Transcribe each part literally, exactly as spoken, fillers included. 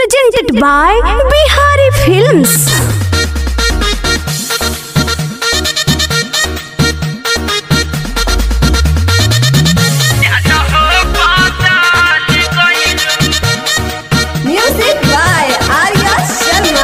presented by Bihari Films. Music by Arya, Sharma.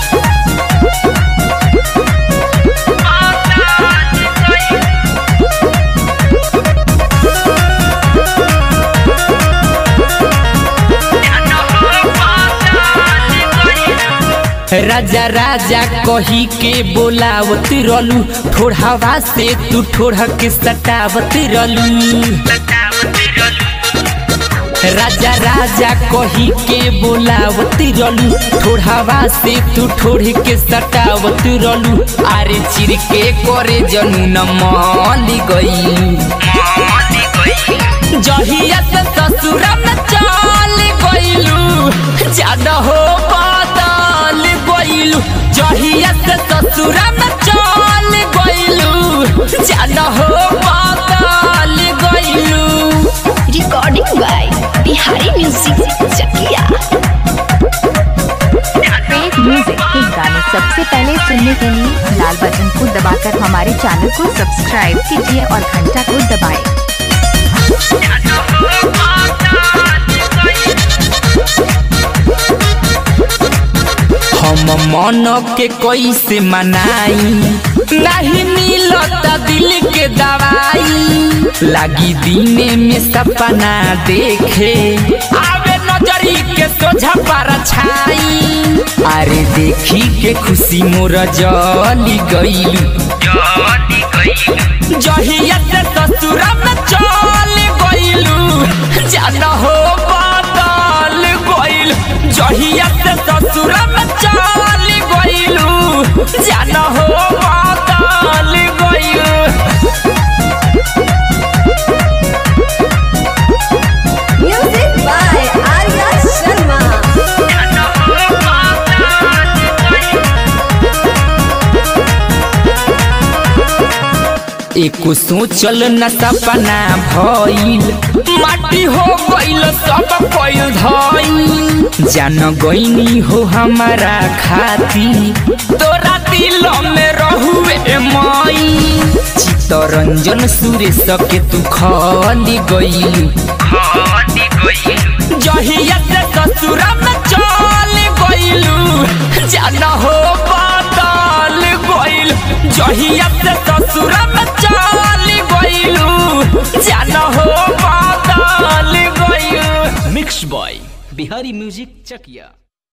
राजा राजा कही के बोलावत रहलू, ठोढ़ावा से तू ठोढ़ के सटावत रहलू। राजा राजा कही के बोलावत रहलू, ठोढ़ावा से तू ठोढ़ के सटावत रहलू। आरे चिर के करे जनू न माली गई, जहिया से ससुरा में चल गईलू, ज्यादा हो बदल गईलू। जहिया से ससुरा में चल गईलू, ज्यादा हो बदल गईलू। Recording by Bihari Music, Jahiya. Fake music के गाने सबसे पहले सुनने के लिए लाल बटन को दबाकर हमारे चैनल को सब्सक्राइब कीजिए और घंटा को दबाएं। हम मन के कैसे मनाई, नहीं मिलता दिल के दवाई। लागी दीने में सपना देखे, आवे नजरी के सोझा पर छाई। अरे देखी के खुशी मोर जली गईलू, जहिया से ससुरा में चल गईलू, ज्यादा हो बदल गईल। जहिया से ससुरा में चल गईलू, ज्यादा हो बदल गईल। Music by Arya, Sharma. एको सोचल न सपना भइल, माटी हो गइल सब कोइल धइल। जान गईनी हो हमारा खाती, तोरा दिल में रहुए मई। चितरंजन सुरेश के तू खाली गई, जहिया से ससुरा में चल गईलू, जान हो बदल गईल। जहिया से ससुरा में चल गईलू, जान हो बदल गईल। Mix by Bihari music Chakiya.